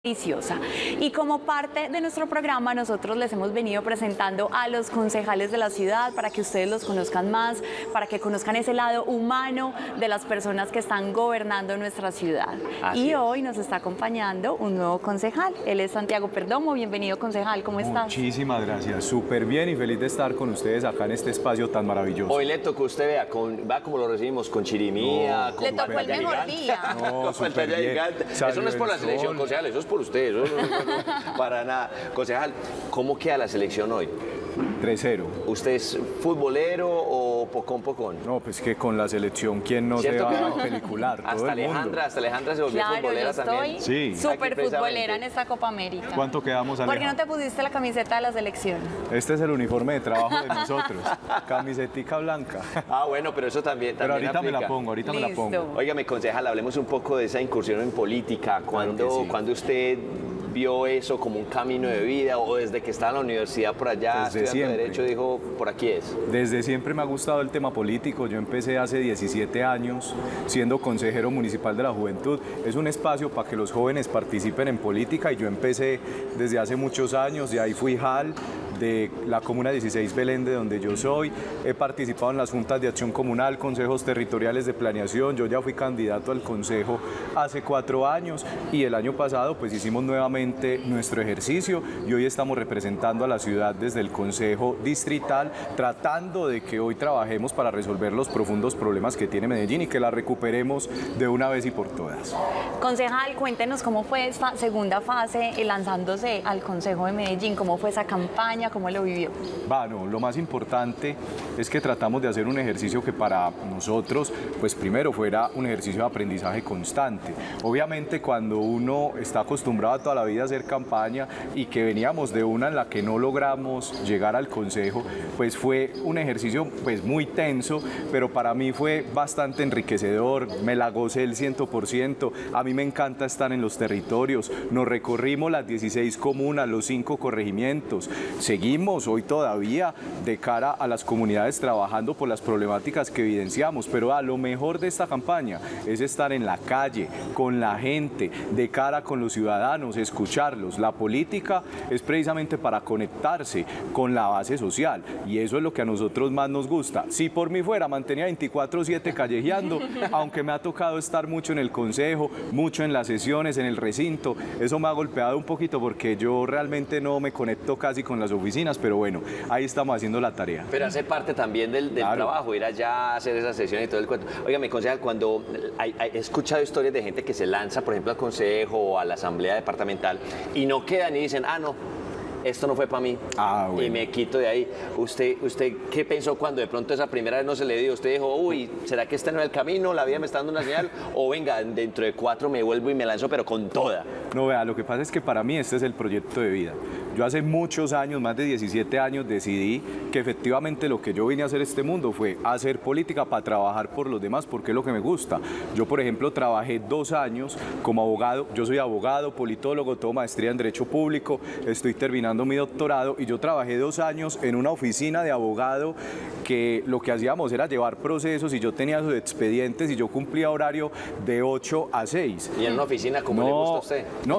Deliciosa. Y como parte de nuestro programa, nosotros les hemos venido presentando a los concejales de la ciudad para que ustedes los conozcan más, para que conozcan ese lado humano de las personas que están gobernando nuestra ciudad. Y hoy nos está acompañando un nuevo concejal. Él es Santiago Perdomo. Bienvenido, concejal. ¿Cómo estás? Muchísimas gracias. Súper bien y feliz de estar con ustedes acá en este espacio tan maravilloso. Hoy le tocó, usted vea, va como lo recibimos, con chirimía, con le tocó el mejor día. No, súper bien. Eso no es por la selección, concejal, eso es por usted. Eso no, para nada. Concejal, ¿cómo queda la selección hoy? 3-0. ¿Usted es futbolero o pocón? No, pues que con la selección, ¿quién no se va a pelicular? Todo hasta el mundo. Alejandra se volvió futbolera también. Sí, súper futbolera en esta Copa América. ¿Cuánto quedamos, Alejandra? ¿Por qué no te pusiste la camiseta de la selección? Este es el uniforme de trabajo de nosotros. Camisetica blanca. Ah, bueno, pero eso también Pero ahorita aplica. me la pongo, ahorita me la pongo. Óigame, concejal, hablemos un poco de esa incursión en política. ¿Cuándo usted vio eso como un camino de vida, o desde que estaba en la universidad por allá estudiando Derecho dijo, por aquí es? Desde siempre me ha gustado el tema político. Yo empecé hace 17 años siendo consejero municipal de la juventud. Es un espacio para que los jóvenes participen en política y yo empecé desde hace muchos años. De ahí fui JAL de la Comuna 16 Belén, de donde yo soy. He participado en las juntas de acción comunal, consejos territoriales de planeación. Yo ya fui candidato al consejo hace 4 años y el año pasado pues hicimos nuevamente nuestro ejercicio y hoy estamos representando a la ciudad desde el consejo distrital, tratando de que hoy trabajemos para resolver los profundos problemas que tiene Medellín y que la recuperemos de una vez y por todas. Concejal, cuéntenos cómo fue esta segunda fase lanzándose al Consejo de Medellín, cómo fue esa campaña, cómo lo vivió. Bueno, lo más importante es que tratamos de hacer un ejercicio que para nosotros, pues primero fuera un ejercicio de aprendizaje constante. Obviamente cuando uno está acostumbrado a toda la vida a hacer campaña y que veníamos de una en la que no logramos llegar al consejo, pues fue un ejercicio pues muy tenso, pero para mí fue bastante enriquecedor, me la gocé el 100%, a mí me encanta estar en los territorios, nos recorrimos las 16 comunas, los 5 corregimientos, seguimos hoy todavía de cara a las comunidades trabajando por las problemáticas que evidenciamos, pero lo mejor de esta campaña es estar en la calle, con la gente, de cara con los ciudadanos, escucharlos. La política es precisamente para conectarse con la base social y eso es lo que a nosotros más nos gusta. Si por mí fuera, mantenía 24/7 callejeando, aunque me ha tocado estar mucho en el consejo, mucho en las sesiones, en el recinto, eso me ha golpeado un poquito porque yo realmente no me conecto casi con las oficinas, pero bueno, ahí estamos haciendo la tarea. Pero hace parte también del trabajo, ir allá a hacer esas sesiones y todo el cuento. Óigame, concejal, cuando he escuchado historias de gente que se lanza, por ejemplo, al consejo o a la asamblea departamental y no quedan y dicen, no, esto no fue para mí, bueno, y me quito de ahí. ¿Usted qué pensó cuando de pronto esa primera vez no se le dio? ¿Usted dijo, uy, ¿será que este no es el camino? ¿La vida me está dando una señal? O venga, dentro de 4 me vuelvo y me lanzo, pero con toda. No, vea, lo que pasa es que para mí este es el proyecto de vida. Yo hace muchos años, más de 17 años, decidí que efectivamente lo que yo vine a hacer este mundo fue hacer política para trabajar por los demás, porque es lo que me gusta. Yo, por ejemplo, trabajé 2 años como abogado. Yo soy abogado, politólogo, tengo maestría en Derecho Público, estoy terminando mi doctorado y yo trabajé 2 años en una oficina de abogado que lo que hacíamos era llevar procesos y yo tenía sus expedientes y yo cumplía horario de 8 a 6. ¿Y en una oficina cómo le gusta a usted? No,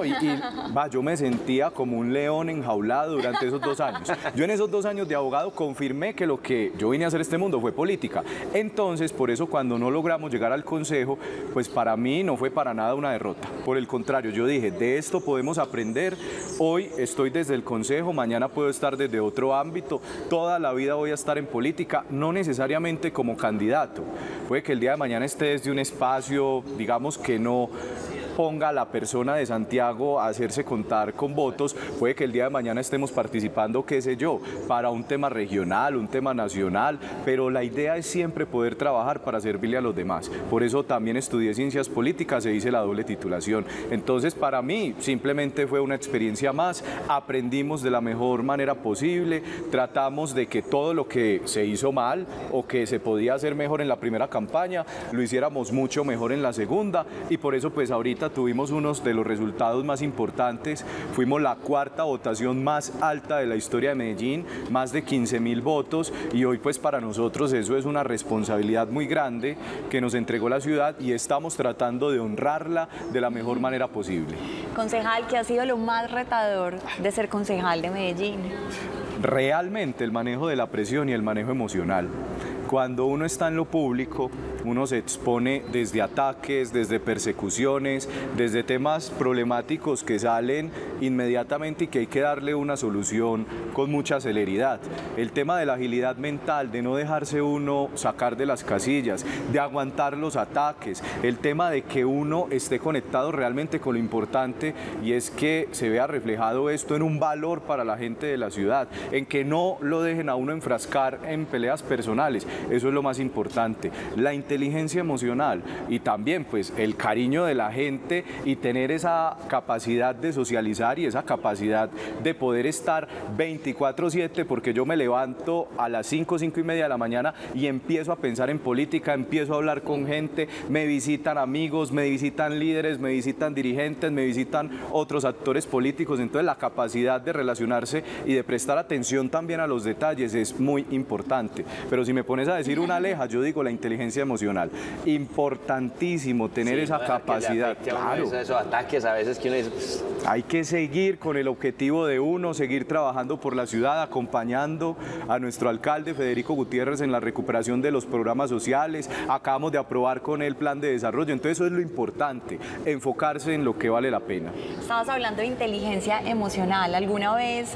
yo me sentía como un león enjaulado durante esos 2 años. Yo en esos 2 años de abogado confirmé que lo que yo vine a hacer este mundo fue política. Entonces, por eso cuando no logramos llegar al consejo, pues para mí no fue para nada una derrota. Por el contrario, yo dije, de esto podemos aprender. Hoy estoy desde el consejo, mañana puedo estar desde otro ámbito. Toda la vida voy a estar en política, no necesariamente como candidato. Puede que el día de mañana esté desde un espacio, digamos que no ponga a la persona de Santiago a hacerse contar con votos, puede que el día de mañana estemos participando, qué sé yo, para un tema regional, un tema nacional, pero la idea es siempre poder trabajar para servirle a los demás. Por eso también estudié ciencias políticas e hice la doble titulación. Entonces, para mí, simplemente fue una experiencia más, aprendimos de la mejor manera posible, tratamos de que todo lo que se hizo mal o que se podía hacer mejor en la primera campaña, lo hiciéramos mucho mejor en la segunda y por eso pues ahorita ahorita tuvimos unos de los resultados más importantes. Fuimos la cuarta votación más alta de la historia de Medellín, más de 15.000 votos, y hoy pues para nosotros eso es una responsabilidad muy grande que nos entregó la ciudad y estamos tratando de honrarla de la mejor manera posible. Concejal, ¿qué ha sido lo más retador de ser concejal de Medellín? Realmente el manejo de la presión y el manejo emocional. Cuando uno está en lo público, uno se expone desde ataques, desde persecuciones, desde temas problemáticos que salen inmediatamente y que hay que darle una solución con mucha celeridad. El tema de la agilidad mental, de no dejarse uno sacar de las casillas, de aguantar los ataques, el tema de que uno esté conectado realmente con lo importante, y es que se vea reflejado esto en un valor para la gente de la ciudad, en que no lo dejen a uno enfrascar en peleas personales. Eso es lo más importante. La inteligencia emocional y también pues el cariño de la gente y tener esa capacidad de socializar y esa capacidad de poder estar 24/7, porque yo me levanto a las 5, 5:30 de la mañana y empiezo a pensar en política, empiezo a hablar con gente, me visitan amigos, me visitan líderes, me visitan dirigentes, me visitan otros actores políticos. Entonces la capacidad de relacionarse y de prestar atención también a los detalles es muy importante. Pero si me pones a decir una aleja, yo digo la inteligencia emocional. Importantísimo tener esa capacidad. Claro. Esos ataques a veces que uno dice... Hay que seguir con el objetivo de uno, seguir trabajando por la ciudad, acompañando a nuestro alcalde Federico Gutiérrez en la recuperación de los programas sociales. Acabamos de aprobar con él plan de desarrollo. Entonces eso es lo importante, enfocarse en lo que vale la pena. Estabas hablando de inteligencia emocional. ¿Alguna vez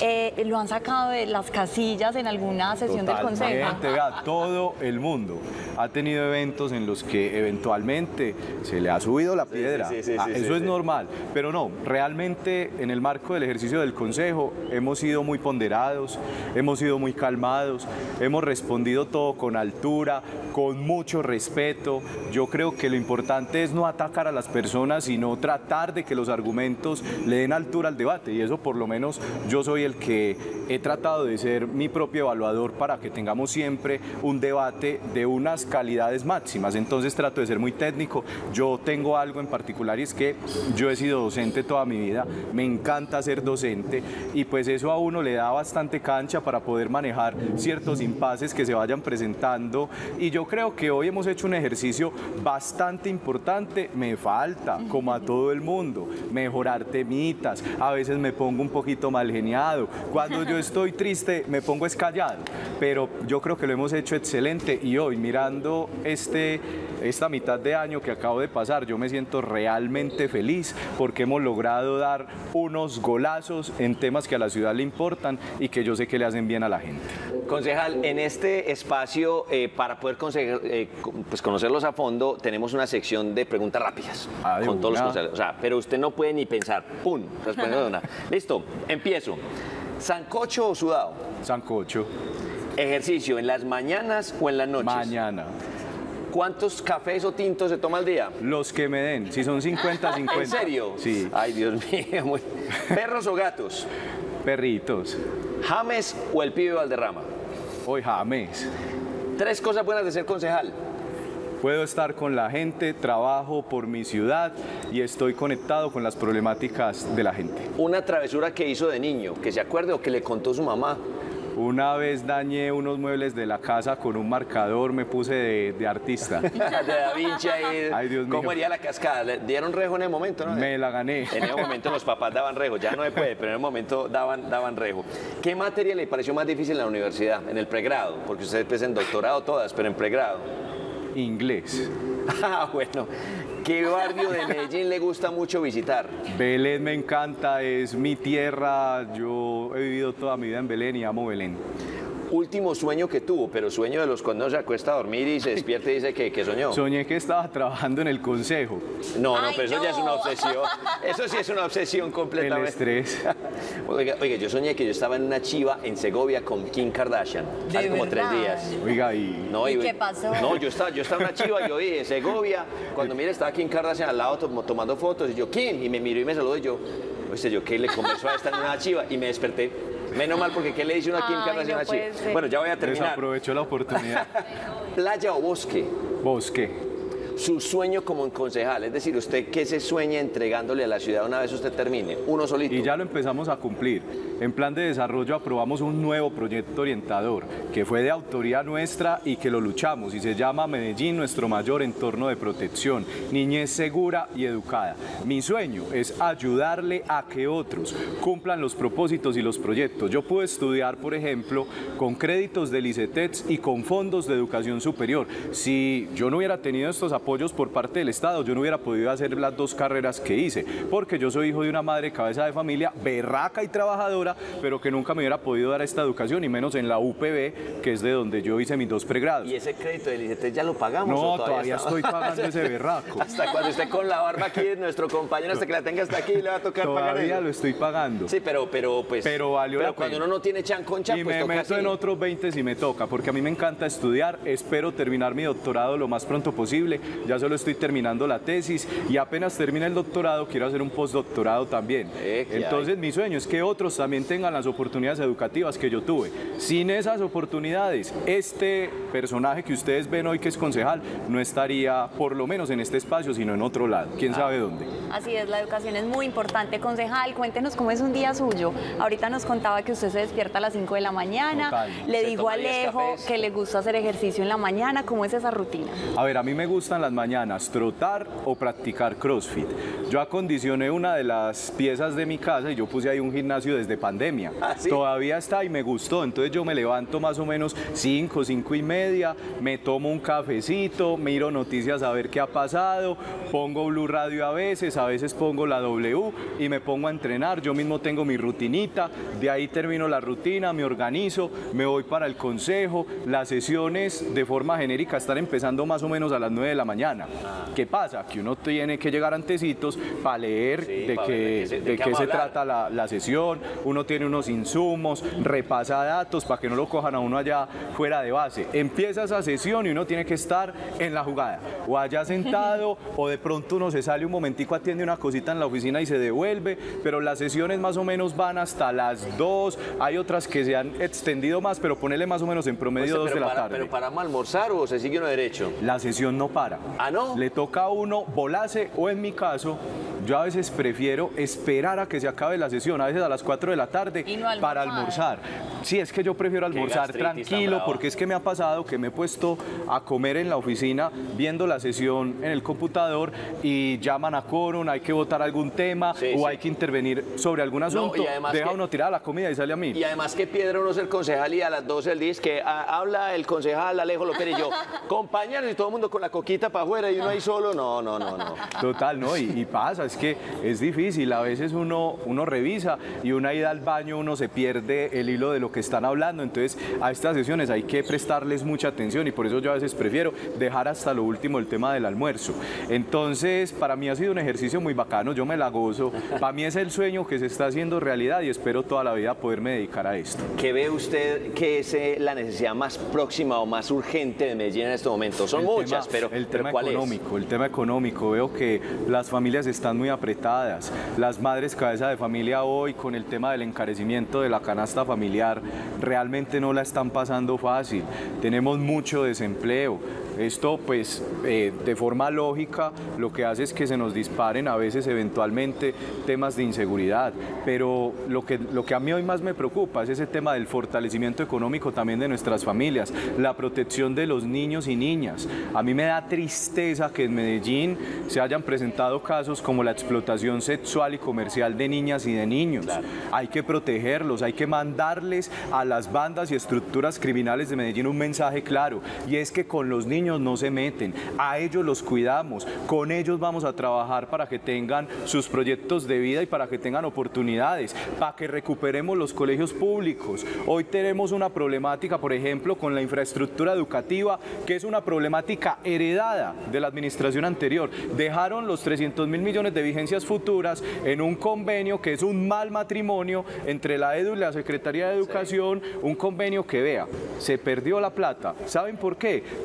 lo han sacado de las casillas en alguna sesión del consejo? Vea, todo el mundo ha tenido eventos en los que eventualmente se le ha subido la piedra. Eso es normal, pero no, realmente en el marco del ejercicio del consejo hemos sido muy ponderados, hemos sido muy calmados, hemos respondido todo con altura, con mucho respeto. Yo creo que lo importante es no atacar a las personas, sino tratar de que los argumentos le den altura al debate, y eso por lo menos yo soy el que he tratado de ser mi propio evaluador para que tengamos siempre un debate de unas calidades máximas. Entonces trato de ser muy técnico. Yo tengo algo en particular, y es que yo he sido docente toda mi vida, me encanta ser docente, y pues eso a uno le da bastante cancha para poder manejar ciertos impases que se vayan presentando, y yo creo que hoy hemos hecho un ejercicio bastante importante. Me falta, como a todo el mundo, mejorar temitas. A veces me pongo un poquito mal geniado, cuando yo estoy triste me pongo escallado, pero yo creo que lo hemos hecho excelente, y hoy mirando esta mitad de año que acabo de pasar, yo me siento realmente feliz porque hemos logrado dar unos golazos en temas que a la ciudad le importan y que yo sé que le hacen bien a la gente. Concejal, en este espacio, para poder conocerlos a fondo, tenemos una sección de preguntas rápidas con todos los concejales. O sea, pero usted no puede ni pensar, ¡pum!, respondiendo de una. Listo, empiezo. ¿Sancocho o sudado? Sancocho. ¿Ejercicio en las mañanas o en las noches? Mañana. ¿Cuántos cafés o tintos se toma al día? Los que me den. Si son 50, 50. ¿En serio? Sí. Ay, Dios mío. ¿Perros o gatos? Perritos. ¿James o el pibe Valderrama? Hoy James. 3 cosas buenas de ser concejal. Puedo estar con la gente, trabajo por mi ciudad y estoy conectado con las problemáticas de la gente. Una travesura que hizo de niño, que se acuerde o que le contó su mamá. Una vez dañé unos muebles de la casa con un marcador, me puse de artista. De Da Vinci ahí. Ay, Dios mío. ¿Cómo iría la cascada? ¿Le dieron rejo en el momento, no? Me la gané. En ese momento los papás daban rejo, ya no se puede, pero en el momento daban rejo. ¿Qué materia le pareció más difícil en la universidad, en el pregrado? Porque ustedes pues en doctorado todas, pero en pregrado. Inglés. Ah, bueno. ¿Qué barrio de Medellín le gusta mucho visitar? Belén me encanta, es mi tierra. Yo he vivido toda mi vida en Belén y amo Belén. Último sueño que tuvo, pero sueño de los cuando se acuesta a dormir y se despierta y dice que soñó. Soñé que estaba trabajando en el consejo. No, Ay, pero eso no. Ya es una obsesión. Eso sí es una obsesión completamente. El estrés. Oiga, yo soñé que yo estaba en una chiva en Segovia con Kim Kardashian hace como 3 días. Oiga, y... No, ¿Y qué pasó? No, yo estaba en una chiva, yo vi en Segovia, cuando mire estaba Kim Kardashian al lado tomando fotos, y yo, Kim, y me miró y me saludó, y yo, oye, yo, ¿qué le conversó a estar en una chiva? Y me desperté. Menos mal, porque ¿qué le dice uno a Kim Kardashian a una chiva? Bueno, ya voy a terminar. Desaprovechó la oportunidad. ¿Playa o bosque? Bosque. su sueño como concejal, es decir, usted qué se sueña entregándole a la ciudad una vez usted termine, uno solito. Y ya lo empezamos a cumplir. En plan de desarrollo aprobamos un nuevo proyecto orientador que fue de autoría nuestra y que lo luchamos y se llama Medellín, nuestro mayor entorno de protección, niñez segura y educada. Mi sueño es ayudarle a que otros cumplan los propósitos y los proyectos. Yo pude estudiar, por ejemplo, con créditos del ICETEX y con fondos de educación superior. Si yo no hubiera tenido estos apoyos por parte del Estado, yo no hubiera podido hacer las 2 carreras que hice, porque yo soy hijo de una madre cabeza de familia, berraca y trabajadora, pero que nunca me hubiera podido dar esta educación, y menos en la UPB, que es de donde yo hice mis 2 pregrados. ¿Y ese crédito del ICETEX ya lo pagamos? No, todavía estoy pagando ese berraco. Hasta cuando esté con la barba aquí, nuestro compañero, hasta que la tenga hasta aquí, le va a tocar pagar eso. Todavía lo estoy pagando. Sí, pero valió la pena. Cuando uno no tiene chan con chan, y pues me toca meto así. en otros 20 si me toca, porque a mí me encanta estudiar, espero terminar mi doctorado lo más pronto posible, ya solo estoy terminando la tesis y apenas termine el doctorado quiero hacer un postdoctorado también. Entonces mi sueño es que otros también tengan las oportunidades educativas que yo tuve. Sin esas oportunidades, este personaje que ustedes ven hoy que es concejal no estaría por lo menos en este espacio, sino en otro lado, quién sabe dónde. Así es, la educación es muy importante. Concejal, cuéntenos cómo es un día suyo. Ahorita nos contaba que usted se despierta a las 5 de la mañana, Total. le dijo a Alejo que le gusta hacer ejercicio en la mañana. ¿Cómo es esa rutina? A ver, a mí me gustan las mañanas trotar o practicar CrossFit. Yo acondicioné una de las piezas de mi casa y yo puse ahí un gimnasio desde pandemia. ¿Ah, sí? Todavía está y me gustó, entonces yo me levanto más o menos 5, 5 y media, me tomo un cafecito, miro noticias a ver qué ha pasado, pongo Blue Radio a veces pongo la W y me pongo a entrenar. Yo mismo tengo mi rutinita, de ahí termino la rutina, me organizo, me voy para el consejo. Las sesiones de forma genérica están empezando más o menos a las 9 de la mañana. ¿Qué pasa? Que uno tiene que llegar antecitos para leer de qué se trata la sesión, uno tiene unos insumos, repasa datos para que no lo cojan a uno allá fuera de base. Empieza esa sesión y uno tiene que estar en la jugada, o allá sentado, o de pronto uno se sale un momentico, atiende una cosita en la oficina y se devuelve, pero las sesiones más o menos van hasta las 2, hay otras que se han extendido más, pero ponele más o menos en promedio 2 de la tarde. ¿Pero paramos a almorzar o se sigue uno derecho? La sesión no para. ¿Ah, no? Le toca a uno volarse, o en mi caso, yo a veces prefiero esperar a que se acabe la sesión, a veces a las 4 de la tarde, para almorzar. Sí, es que yo prefiero almorzar tranquilo, porque es que me ha pasado que me he puesto a comer en la oficina viendo la sesión en el computador y llaman a quórum, hay que votar algún tema o hay que intervenir sobre algún asunto, deja uno tirar la comida y sale a mí. Y además que piedra uno es el concejal y a las 12 del día es que habla el concejal Alejo López y yo, compañeros, y todo el mundo con la coquita para afuera y uno ahí solo, no. Total, no, y pasa, es que es difícil, a veces uno revisa y una ida al baño, uno se pierde el hilo de lo que están hablando, entonces a estas sesiones hay que prestarles mucha atención y por eso yo a veces prefiero dejar hasta lo último el tema del almuerzo. Entonces, para mí ha sido un ejercicio muy bacano, yo me la gozo, para mí es el sueño que se está haciendo realidad y espero toda la vida poderme dedicar a esto. ¿Qué ve usted que es la necesidad más próxima o más urgente de Medellín en este momento? Son muchas, pero ¿cuál es? El tema económico, veo que las familias están muy apretadas, las madres cabeza de familia hoy con el tema del encarecimiento de la canasta familiar realmente no la están pasando fácil, tenemos mucho desempleo. Esto pues de forma lógica lo que hace es que se nos disparen a veces eventualmente temas de inseguridad, pero lo que a mí hoy más me preocupa es ese tema del fortalecimiento económico también de nuestras familias, la protección de los niños y niñas. A mí me da tristeza que en Medellín se hayan presentado casos como la explotación sexual y comercial de niñas y de niños. Claro. Hay que protegerlos, hay que mandarles a las bandas y estructuras criminales de Medellín un mensaje claro, y es que con los niños no se meten, a ellos los cuidamos, con ellos vamos a trabajar para que tengan sus proyectos de vida y para que tengan oportunidades, para que recuperemos los colegios públicos. Hoy tenemos una problemática, por ejemplo, con la infraestructura educativa, que es una problemática heredada de la administración anterior. Dejaron los 300.000 millones de vigencias futuras en un convenio que es un mal matrimonio entre la EDU y la Secretaría de Educación, un convenio que, vea, se perdió la plata. ¿Saben por qué? Porque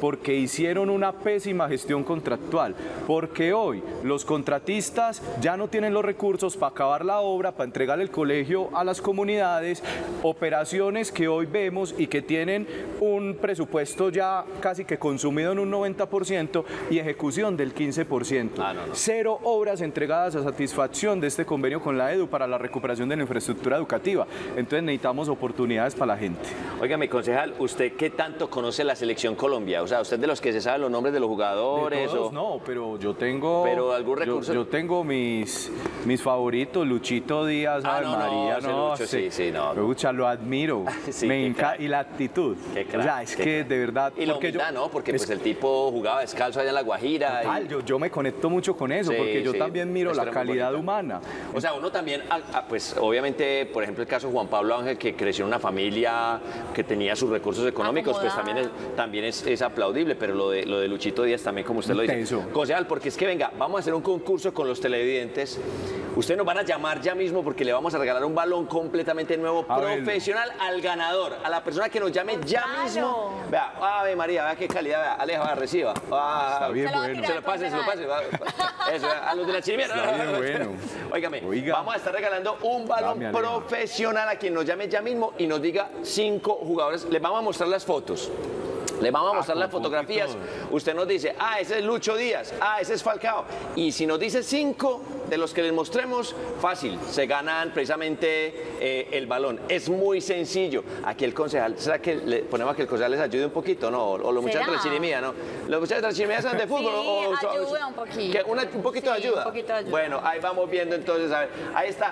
hicieron una pésima gestión contractual, porque hoy los contratistas ya no tienen los recursos para acabar la obra, para entregar el colegio a las comunidades, operaciones que hoy vemos y que tienen un presupuesto ya casi que consumido en un 90% y ejecución del 15%. Cero obras entregadas a satisfacción de este convenio con la EDU para la recuperación de la infraestructura educativa. Entonces necesitamos oportunidades para la gente. Óigame, concejal, ¿usted qué tanto conoce la Selección Colombia? O sea, ¿usted de los que se sabe los nombres de los jugadores? De todos, no, pero yo tengo... ¿Pero algún recurso? Yo tengo mis favoritos, Luchito Díaz, María, no, Lucho, sí, no. Lucha, lo admiro, sí, me encanta, y la actitud. Crack, o sea, es que de verdad... Y la humildad, ¿no? Porque pues el tipo jugaba descalzo allá en La Guajira. Total, yo me conecto mucho con eso, porque yo también miro la calidad humana. O sea, uno también, pues obviamente, por ejemplo, el caso de Juan Pablo Ángel, que creció en una familia que tenía sus recursos económicos, pues también es aplaudible, pero lo de Luchito Díaz también, como usted lo dice. Concejal, porque es que venga, vamos a hacer un concurso con los televidentes. Ustedes nos van a llamar ya mismo porque le vamos a regalar un balón completamente nuevo, profesional, al ganador, a la persona que nos llame ya mismo. Vea, Ave María, vea qué calidad, vea, Aleja, reciba. Está bien bueno. Se lo pase. Eso, a los de la chirimía. Está bien bueno. Óigame, vamos a estar regalando un balón profesional a quien nos llame ya mismo y nos diga 5 jugadores. Les vamos a mostrar las fotos. Le vamos a mostrar las fotografías. Usted nos dice, ese es Lucho Díaz, ese es Falcao. Y si nos dice 5 de los que les mostremos, fácil, se ganan precisamente el balón. Es muy sencillo. Aquí el concejal, ¿será que le ponemos a que el concejal les ayude un poquito? No, o los muchachos de la chirimía, ¿no? ¿Los muchachos de la chirimía son de fútbol? Sí, ayuda un poquito. ¿Un poquito de ayuda? Un poquito de ayuda. Bueno, ahí vamos viendo entonces, a ver, ahí está,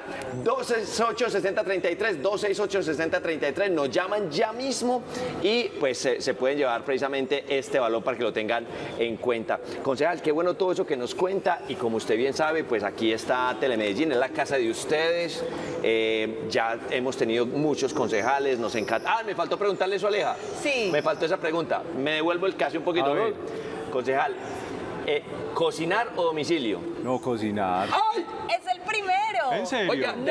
268-6033, 268-6033, nos llaman ya mismo y pues se pueden llevar precisamente este valor para que lo tengan en cuenta. Concejal, qué bueno todo eso que nos cuenta y como usted bien sabe, pues aquí está Telemedellín, es la casa de ustedes, ya hemos tenido muchos concejales, nos encanta. Me faltó preguntarle eso, Aleja. Sí. Me faltó esa pregunta, me devuelvo el caso un poquito. Concejal, ¿cocinar o domicilio? No, cocinar. ¡Ay! ¡Es el primero! ¿En serio? Oiga, de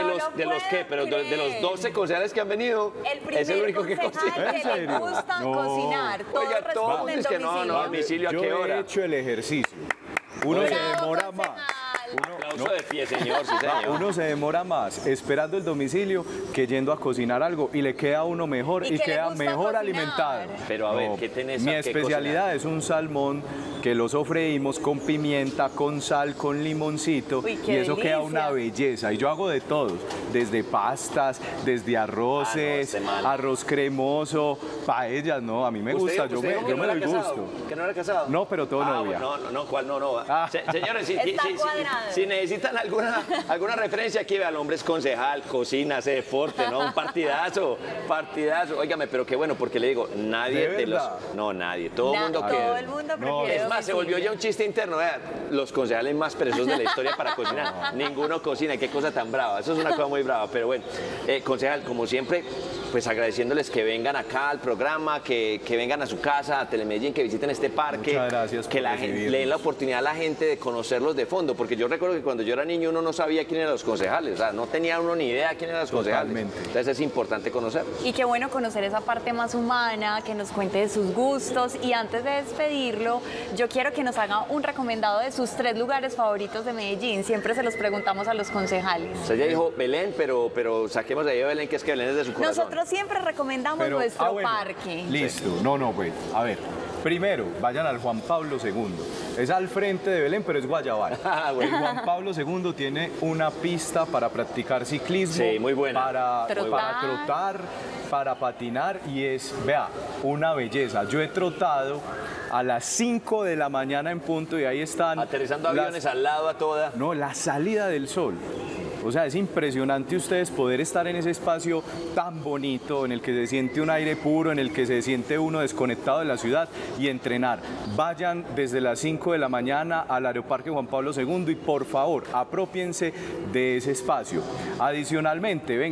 los 12 concejales que han venido, es el único que cocina. ¿En serio? Le gusta cocinar. Todos responden es que no, domicilio, ¿a qué hora? Yo he hecho el ejercicio. Uno se demora más. Aplauso de pie, señor, sí, señor. Uno se demora más esperando el domicilio que yendo a cocinar algo y le queda a uno mejor y queda mejor alimentado. Pero a ver, ¿qué tenés? Mi especialidad es un salmón que lo sofreímos con pimienta, con sal, con limoncito y eso queda una belleza. Y yo hago de todos, desde pastas, desde arroces, arroz cremoso, paellas, no, a mí me gusta, yo me doy gusto. ¿Que no era casado? No, pero todo novia. No, ¿cuál no? Señores, si necesitan alguna referencia, aquí vea, el hombre es concejal, cocina, hace deporte, ¿no? Un partidazo. Óigame, pero qué bueno, porque le digo, nadie de los... No, nadie, todo el mundo prefiere. Es más, se volvió ya un chiste interno, vean, los concejales más perezosos de la historia para cocinar. Ninguno cocina, qué cosa tan brava, eso es una cosa muy brava, pero bueno, concejal, como siempre, pues agradeciéndoles que vengan acá al programa, que vengan a su casa, a Telemedellín, que visiten este parque. Muchas gracias que la gente, le den la oportunidad a la gente de conocerlos de fondo, porque yo recuerdo que cuando yo era niño uno no sabía quién eran los concejales, o sea, no tenía uno ni idea quién eran los concejales. Entonces es importante conocerlos. Y qué bueno conocer esa parte más humana, que nos cuente de sus gustos. Y antes de despedirlo, yo quiero que nos haga un recomendado de sus 3 lugares favoritos de Medellín. Siempre se los preguntamos a los concejales. O sea, ella dijo Belén, pero saquemos de ahí a Belén, que es que Belén es de su corazón. Nosotros siempre recomendamos nuestro parque. Listo, no, pues, a ver. Primero, vayan al Juan Pablo II. Es al frente de Belén, pero es Guayabal. El Juan Pablo II tiene una pista para practicar ciclismo, sí, muy buena. Para trotar, para patinar y es, vea, una belleza. Yo he trotado a las 5 de la mañana en punto y ahí están... Aterrizando aviones al lado a toda. No, la salida del sol. O sea, es impresionante ustedes poder estar en ese espacio tan bonito, en el que se siente un aire puro, en el que se siente uno desconectado de la ciudad y entrenar. Vayan desde las 5 de la mañana al Aeroparque Juan Pablo II y por favor, apropiense de ese espacio. Adicionalmente, venga,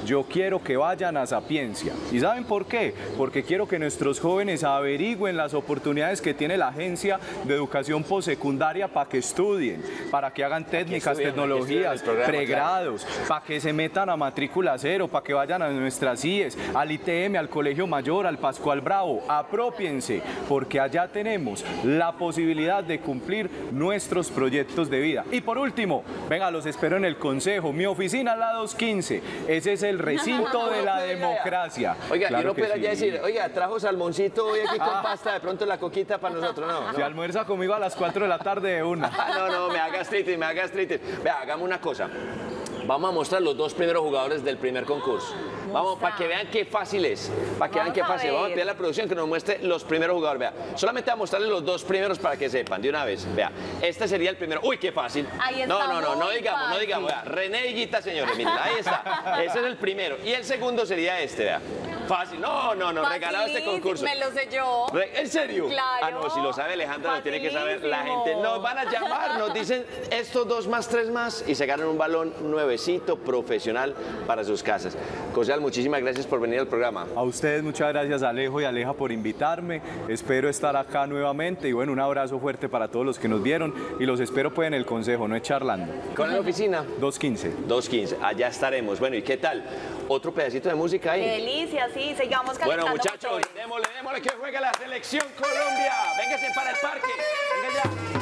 yo quiero que vayan a Sapiencia. ¿Y saben por qué? Porque quiero que nuestros jóvenes averigüen las oportunidades que tiene la Agencia de Educación Postsecundaria para que estudien, para que hagan técnicas, tecnologías, pregrados, para que se metan a matrícula cero, para que vayan a nuestras IES, al ITM, al Colegio Mayor, al Pascual Bravo. Apropiense, porque allá tenemos la posibilidad de cumplir nuestros proyectos de vida. Y por último, venga, los espero en el Consejo. Mi oficina es la 215. Ese es el recinto de la democracia. Oiga, claro, y no puede sí. ya decir, oiga, trajo salmoncito hoy aquí con pasta, de pronto la coquita para nosotros, no. Se almuerza conmigo a las 4 de la tarde de una. No, me haga gastritis. Vea, hagamos una cosa. Vamos a mostrar los dos primeros jugadores del primer concurso. Vamos, para que vean qué fácil es. Para que vean qué fácil. Vamos a pedir a la producción que nos muestre los primeros jugadores. Vea, solamente a mostrarles los dos primeros para que sepan de una vez. Vea, este sería el primero. Uy, qué fácil. Ahí está, No digamos. Vea, René Higuita, señores, miren, ahí está. Ese es el primero. Y el segundo sería este, vea. Fácil. No, regalado este concurso. Me lo sé yo. ¿En serio? Claro. Ah, no, si lo sabe Alejandra, lo tiene que saber la gente. Nos van a llamar, nos dicen estos 2 más 3 más y se ganan un balón nuevecito, profesional para sus casas. Concejal, muchísimas gracias por venir al programa. A ustedes muchas gracias, Alejo y Aleja, por invitarme. Espero estar acá nuevamente y bueno, un abrazo fuerte para todos los que nos vieron y los espero pues en el Consejo, no es charlando. ¿Con la oficina? 215. 215, allá estaremos. Bueno, ¿y qué tal? ¿Otro pedacito de música ahí? Qué delicia, sí, sigamos calentando. Bueno, muchachos, démosle que juega la Selección Colombia. Véngase para el parque. Venga ya.